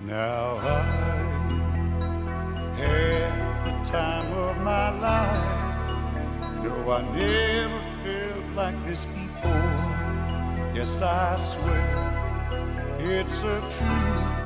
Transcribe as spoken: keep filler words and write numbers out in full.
Now I had the time of my life. No, I never felt like this before. Yes, I swear it's a truth.